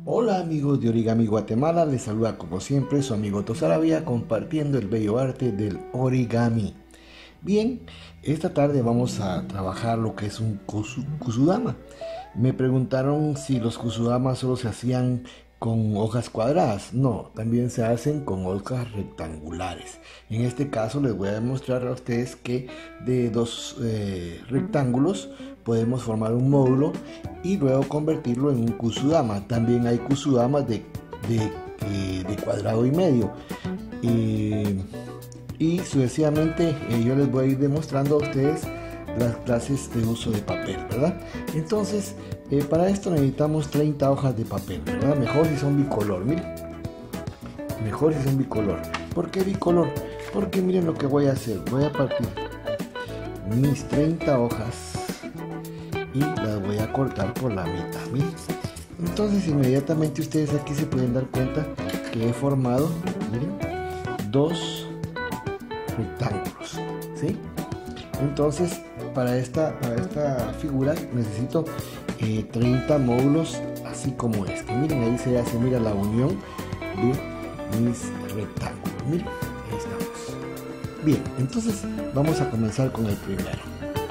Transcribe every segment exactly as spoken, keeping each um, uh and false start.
Hola amigos de Origami Guatemala, les saluda como siempre su amigo Tosarabia compartiendo el bello arte del origami. Bien, esta tarde vamos a trabajar lo que es un kusu, kusudama. Me preguntaron si los kusudamas solo se hacían con hojas cuadradas. No, también se hacen con hojas rectangulares. En este caso les voy a demostrar a ustedes que de dos eh, rectángulos podemos formar un módulo y luego convertirlo en un kusudama. También hay kusudamas de, de, de cuadrado y medio. Eh, y sucesivamente eh, yo les voy a ir demostrando a ustedes las clases de uso de papel, ¿verdad? Entonces, eh, para esto necesitamos treinta hojas de papel, ¿verdad? Mejor si son bicolor, miren. Mejor si son bicolor. ¿Por qué bicolor? Porque miren lo que voy a hacer. Voy a partir mis treinta hojas y las voy a cortar por la mitad, miren. Entonces, inmediatamente ustedes aquí se pueden dar cuenta que he formado, miren, dos rectángulos, ¿sí? Entonces, para esta, para esta figura necesito eh, treinta módulos así como este. Miren, ahí se hace, mira, la unión de mis rectángulos. Miren, ahí estamos. Bien, entonces vamos a comenzar con el primero.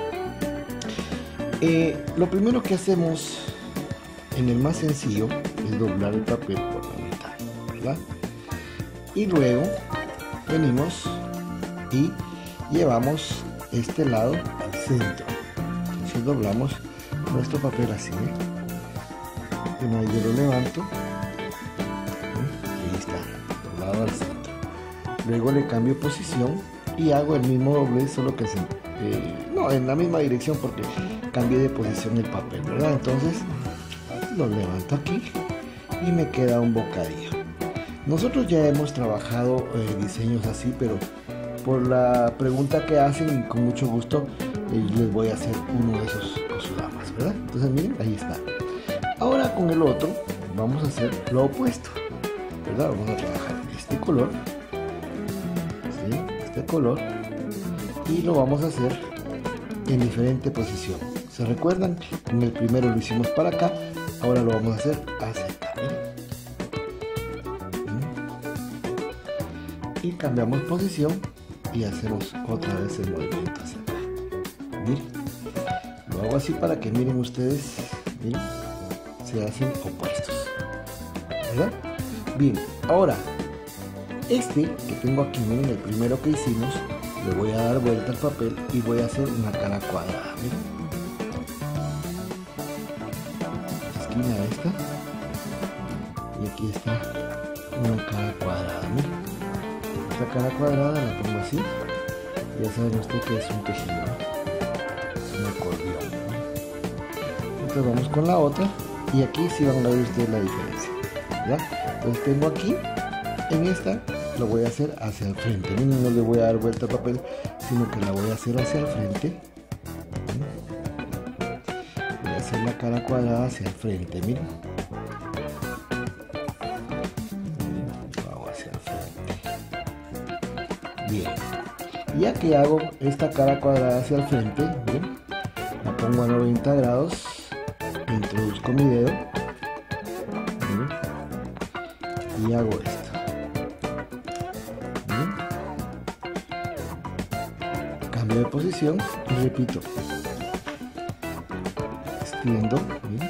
Eh, lo primero que hacemos en el más sencillo es doblar el papel por la mitad, ¿verdad? Y luego venimos y llevamos este lado al centro. Entonces doblamos nuestro papel así, ¿eh? Una vez yo lo levanto, ¿eh? Ahí está, doblado al centro. Luego le cambio posición y hago el mismo doblez, solo que se, eh, no, en la misma dirección porque cambié de posición el papel, ¿verdad? Entonces lo levanto aquí y me queda un bocadillo. Nosotros ya hemos trabajado eh, diseños así, pero por la pregunta que hacen, con mucho gusto eh, les voy a hacer uno de esos kusudamas, ¿verdad? Entonces miren, ahí está. Ahora con el otro vamos a hacer lo opuesto, ¿verdad? Vamos a trabajar este color, ¿sí? Este color, y lo vamos a hacer en diferente posición. ¿Se recuerdan? En el primero lo hicimos para acá, ahora lo vamos a hacer hacia acá, miren. Y cambiamos posición y hacemos otra vez el movimiento hacia acá. Miren, lo hago así para que miren ustedes, miren, se hacen opuestos, ¿verdad? Bien, ahora este que tengo aquí, miren, el primero que hicimos, le voy a dar vuelta al papel y voy a hacer una cara cuadrada, miren. Esquina esta y aquí está una cara cuadrada, miren. Esta cara cuadrada la pongo así. Ya saben ustedes que es un tejido, ¿no? Es un acordeón, ¿no? Entonces vamos con la otra y aquí sí van a ver ustedes la diferencia, ¿verdad? Entonces tengo aquí, en esta lo voy a hacer hacia el frente. Miren, no le voy a dar vuelta al papel, sino que la voy a hacer hacia el frente. Voy a hacer la cara cuadrada hacia el frente, miren. Bien, ya que hago esta cara cuadrada hacia el frente, ¿bien? La pongo a noventa grados, introduzco mi dedo, ¿bien? Y hago esto, ¿bien? Cambio de posición y repito, extiendo, ¿bien?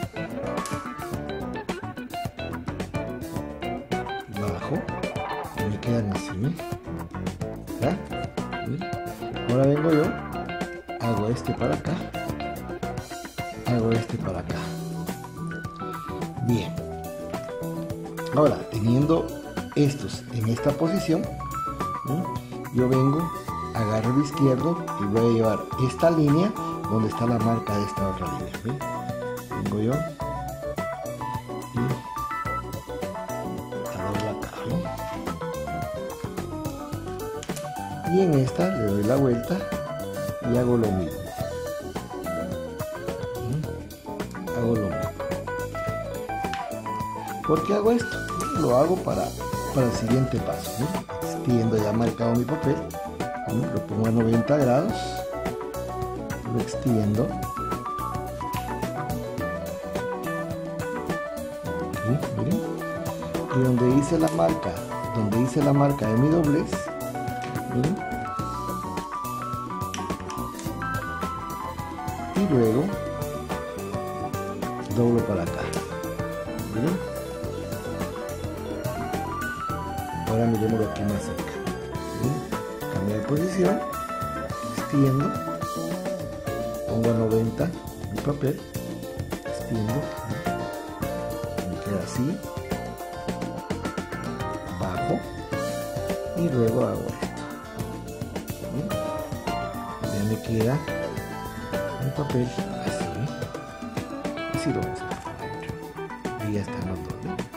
Bajo y me quedan así, ¿bien? ¿Ya? Ahora vengo yo, hago este para acá, hago este para acá. Bien, ahora teniendo estos en esta posición, ¿sí? Yo vengo, agarro el izquierdo y voy a llevar esta línea donde está la marca de esta otra línea, ¿sí? Vengo yo y la doblo acá, ¿sí? Y en esta le doy la vuelta y hago lo mismo. ¿Mm? Hago lo mismo. ¿Por qué hago esto? Lo hago para, para el siguiente paso, ¿no? Extiendo, ya marcado mi papel, ¿no? Lo pongo a noventa grados, lo extiendo, ¿ok? ¿sí? Miren. Y donde dice la marca, donde dice la marca de mi doblez, miren. Y luego doblo para acá. Miren. Ahora miremoslo aquí más cerca. ¿Sí? Cambio de posición, extiendo, pongo a noventa mi papel, extiendo, ¿sí? Me queda así, bajo y luego hago esto. ¿Sí? Ya me queda mi papel así, así lo vamos a hacer por dentro. Y ya están los dos, ¿no?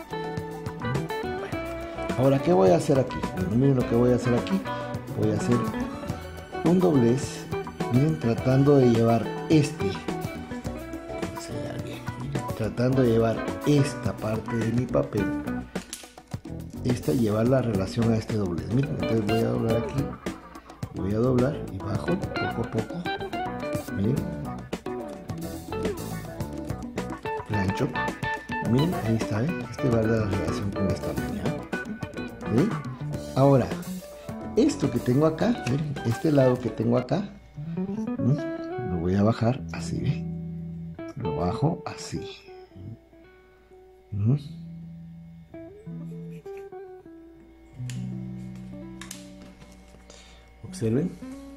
Ahora, ¿qué voy a hacer aquí? Bueno, miren lo que voy a hacer aquí. Voy a hacer un doblez, miren, tratando de llevar este, bien, miren, tratando de llevar esta parte de mi papel, esta, llevar la relación a este doblez. Miren, entonces voy a doblar aquí, voy a doblar y bajo poco a poco. Miren, plancho. Miren, ahí está, ¿eh? Este va a dar la relación con esta línea. ¿Sí? Ahora, esto que tengo acá, miren, este lado que tengo acá, ¿sí? Lo voy a bajar así, ¿ve? Lo bajo así. ¿Sí? Observen.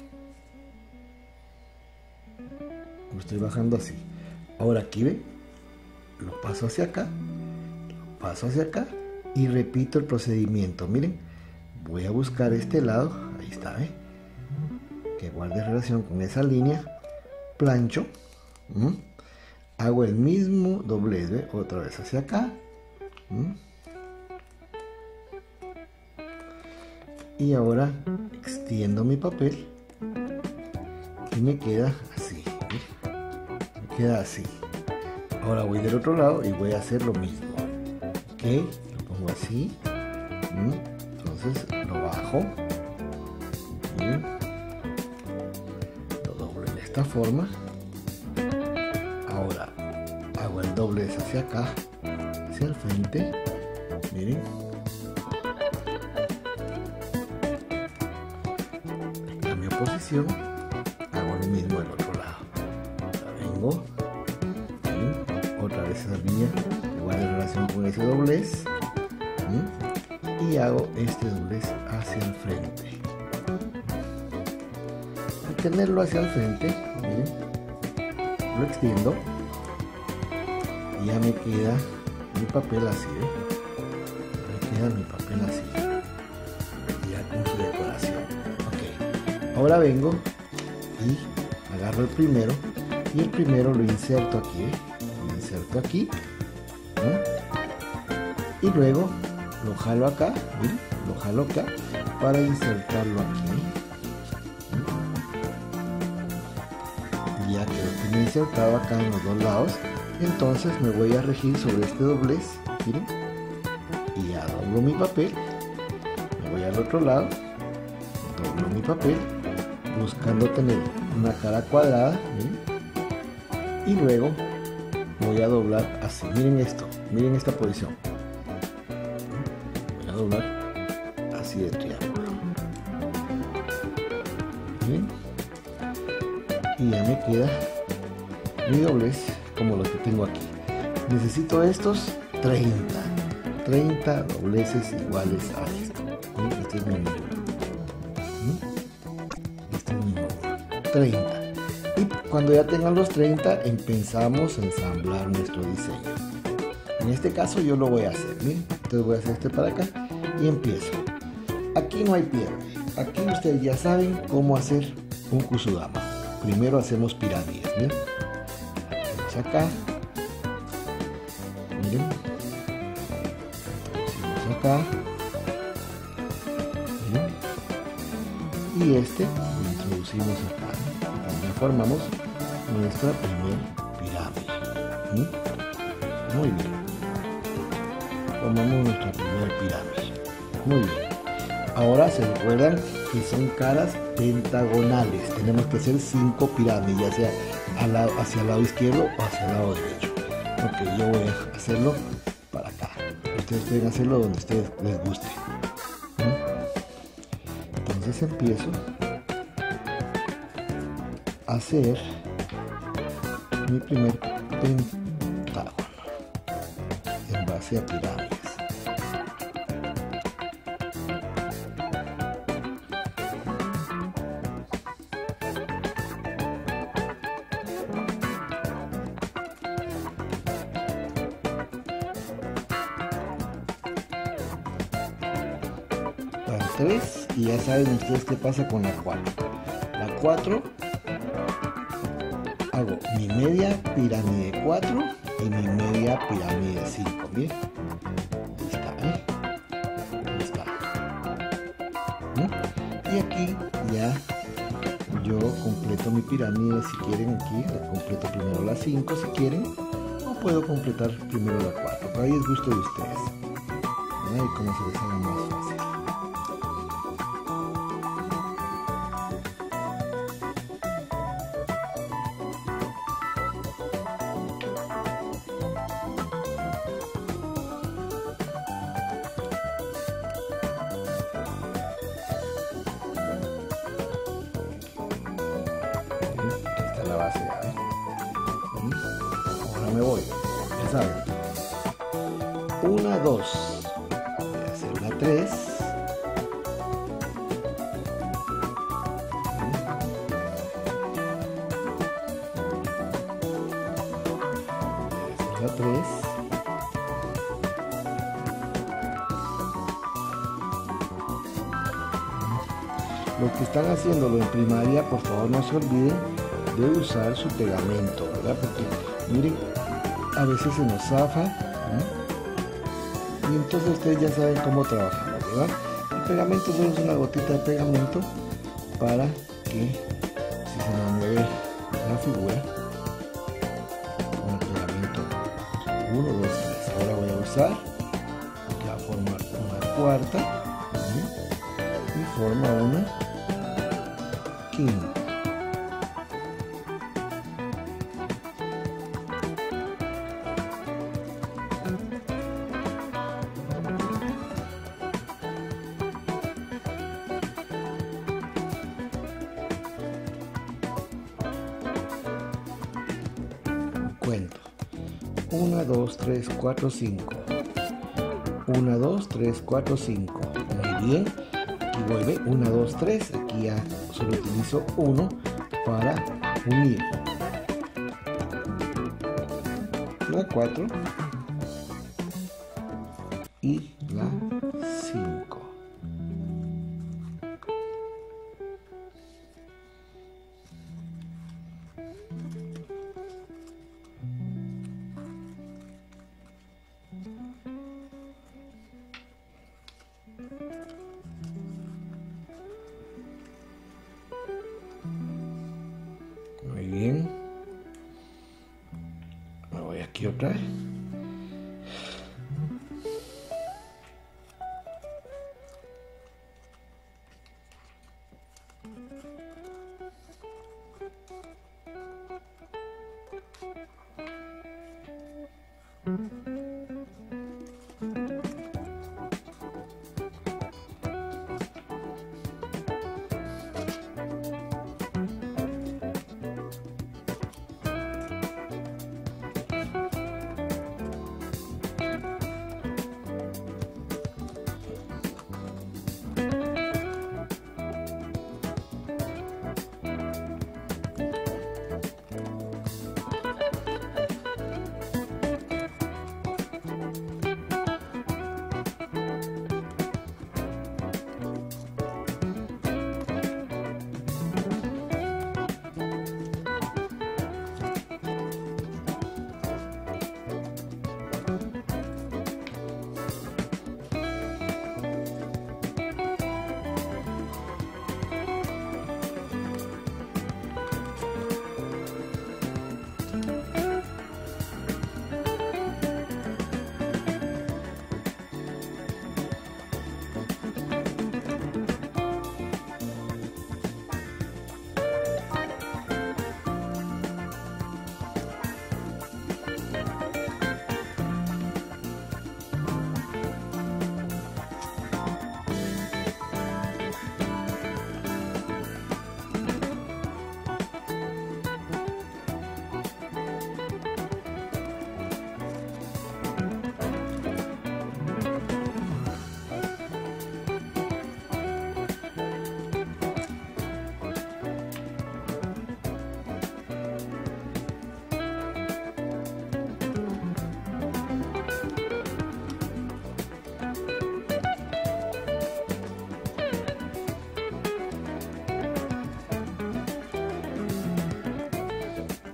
Lo estoy bajando así. Ahora aquí, ¿ve? Lo paso hacia acá, lo paso hacia acá. Y repito el procedimiento. Miren, voy a buscar este lado, ahí está, ¿eh? Que guarde relación con esa línea, plancho, ¿m? Hago el mismo doblez, ¿ve? Otra vez hacia acá, ¿m? Y ahora extiendo mi papel y me queda así, ¿ve? Me queda así. Ahora voy del otro lado y voy a hacer lo mismo, ¿ok? Así, entonces lo bajo, ¿sí? Lo doblo en esta forma. Ahora hago el doblez hacia acá, hacia el frente, miren, cambio de posición, hago lo mismo del otro lado. Ahora vengo, ¿sí? Otra vez esa línea igual en relación con ese doblez. Y hago este doblez hacia el frente. Al tenerlo hacia el frente, miren, lo extiendo y ya me queda mi papel así, ¿eh? Me queda mi papel así, ya con su decoración. Ok, ahora vengo y agarro el primero y el primero lo inserto aquí, ¿eh? Lo inserto aquí, ¿no? Y luego lo jalo acá, ¿miren? Lo jalo acá para insertarlo aquí. Y ya que lo tengo insertado acá en los dos lados, entonces me voy a regir sobre este doblez, miren, y ya doblo mi papel, me voy al otro lado, doblo mi papel, buscando tener una cara cuadrada, miren, y luego voy a doblar así. Miren esto, miren esta posición. Doblar así de triángulo. Bien. Y ya me queda mi doblez como lo que tengo aquí. Necesito estos treinta treinta dobleces iguales a esto. ¿Sí? Este es mi número. ¿Sí? Este es mi número. treinta. Y cuando ya tengan los treinta, empezamos a ensamblar nuestro diseño. En este caso yo lo voy a hacer. Miren, entonces voy a hacer este para acá. Y empiezo. Aquí no hay pierde. Aquí ustedes ya saben cómo hacer un kusudama. Primero hacemos pirámides. ¿Ven? Hacemos acá. Miren. Hacemos acá. Miren. Y este lo introducimos acá. También formamos nuestra primera pirámide. ¿Sí? Muy bien. Formamos nuestra primera pirámide. Muy bien. Ahora se recuerdan que son caras pentagonales. Tenemos que hacer cinco pirámides, ya sea al lado, hacia el lado izquierdo o hacia el lado derecho. Ok, yo voy a hacerlo para acá. ustedes pueden hacerlo donde a ustedes les guste. Entonces empiezo a hacer mi primer pentágono en base a pirámides. tres, y ya saben ustedes qué pasa con la cuatro. La cuatro, hago mi media pirámide cuatro y mi media pirámide cinco. Bien, ahí está, ¿eh? Ahí está. ¿Mm? Y aquí ya yo completo mi pirámide. Si quieren, aquí completo primero la cinco si quieren, o puedo completar primero la cuatro, pero ahí es gusto de ustedes, ¿no? Y como se les haga más fácil. La base ya, ¿eh? Ahora me voy, ya saben, una, dos, voy a hacer una tres, voy a hacer la tres, los que están haciéndolo en primaria, por favor no se olviden de usar su pegamento, ¿verdad? Porque miren, a veces se nos zafa, ¿no? Y entonces ustedes ya saben cómo trabajar, ¿verdad? El pegamento solo es una gotita de pegamento para que si se nos mueve la figura con el pegamento uno, dos, tres. Ahora voy a usar, que va a formar una cuarta, ¿sí? Y forma una quinta. Cuento uno, dos, tres, cuatro, cinco. uno, dos, tres, cuatro, cinco. Muy bien. Aquí vuelve uno, dos, tres. Aquí ya solo utilizo uno para unir la cuatro y la cinco. Muy bien. Me voy aquí otra vez.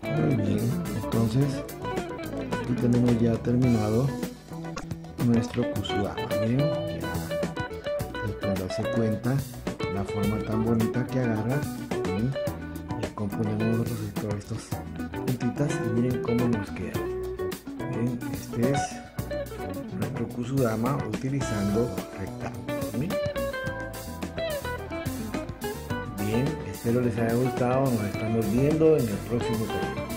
Muy bien, entonces aquí tenemos ya terminado nuestro kusudama. Bien, ya se pueden darse cuenta la forma tan bonita que agarra. Bien, ya componemos nosotros todas estas puntitas y miren cómo nos queda. Bien, este es nuestro kusudama utilizando rectángulos. Bien, bien, espero les haya gustado. Nos estamos viendo en el próximo video.